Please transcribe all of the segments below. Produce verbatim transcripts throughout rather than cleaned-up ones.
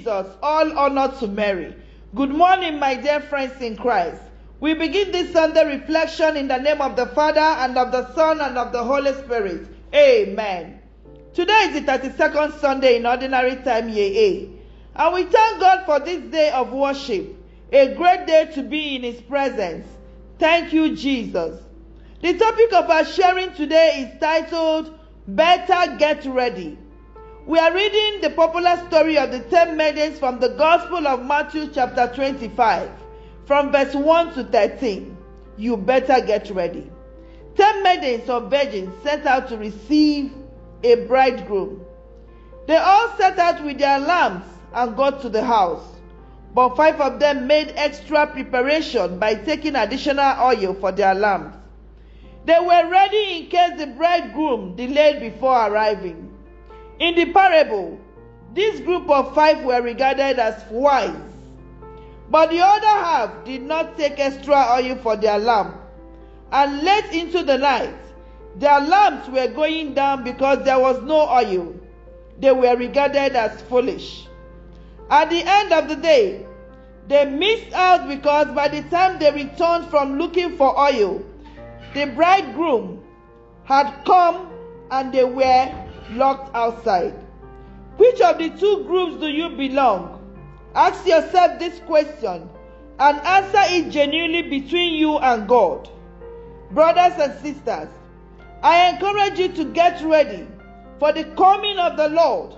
Jesus. All honor to Mary. Good morning, my dear friends in Christ. We begin this Sunday reflection in the name of the Father, and of the Son, and of the Holy Spirit. Amen. Today is the thirty-second Sunday in Ordinary Time, year A. And we thank God for this day of worship, a great day to be in His presence. Thank you, Jesus. The topic of our sharing today is titled, Better Get Ready. We are reading the popular story of the ten maidens from the Gospel of Matthew chapter twenty-five, from verse one to thirteen. You better get ready. Ten maidens or virgins set out to receive a bridegroom. They all set out with their lamps and got to the house. But five of them made extra preparation by taking additional oil for their lamps. They were ready in case the bridegroom delayed before arriving. In the parable, this group of five were regarded as wise, but the other half did not take extra oil for their lamp, and late into the night, their lamps were going down because there was no oil. They were regarded as foolish. At the end of the day, they missed out because by the time they returned from looking for oil, the bridegroom had come and they were locked outside. Which of the two groups do you belong? Ask yourself this question and answer it genuinely between you and God. Brothers and sisters, I encourage you to get ready for the coming of the Lord.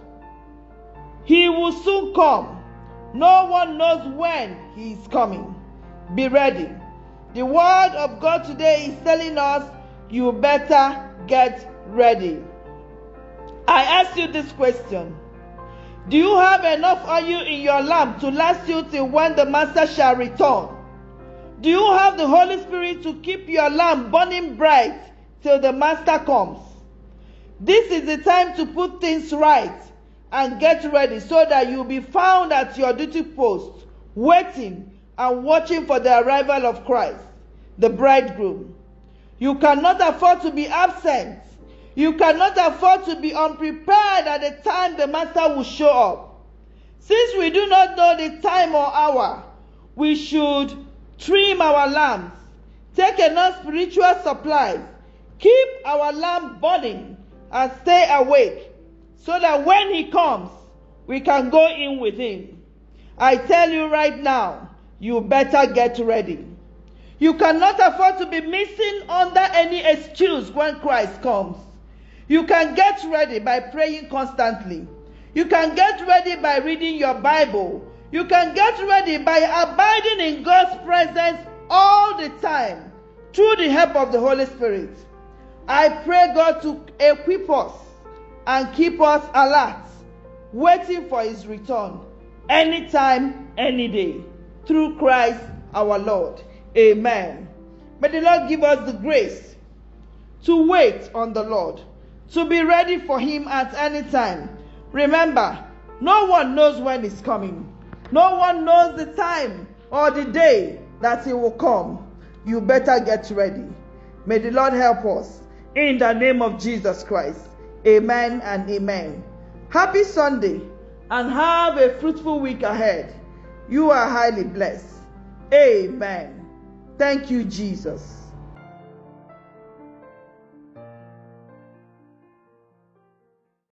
He will soon come. No one knows when He is coming. Be ready. The word of God today is telling us you better get ready. I ask you this question. Do you have enough oil in your lamp to last you till when the Master shall return? Do you have the Holy Spirit to keep your lamp burning bright till the Master comes? This is the time to put things right and get ready so that you'll be found at your duty post, waiting and watching for the arrival of Christ, the bridegroom. You cannot afford to be absent. You cannot afford to be unprepared at the time the Master will show up. Since we do not know the time or hour, we should trim our lamps, take enough spiritual supplies, keep our lamp burning, and stay awake, so that when He comes, we can go in with Him. I tell you right now, you better get ready. You cannot afford to be missing under any excuse when Christ comes. You can get ready by praying constantly. You can get ready by reading your Bible. You can get ready by abiding in God's presence all the time through the help of the Holy Spirit. I pray God to equip us and keep us alert, waiting for His return, anytime, any day, through Christ our Lord. Amen. May the Lord give us the grace to wait on the Lord, to be ready for Him at any time. Remember, no one knows when He's coming. No one knows the time or the day that He will come. You better get ready. May the Lord help us in the name of Jesus Christ. Amen and amen. Happy Sunday and have a fruitful week ahead. You are highly blessed. Amen. Thank you, Jesus.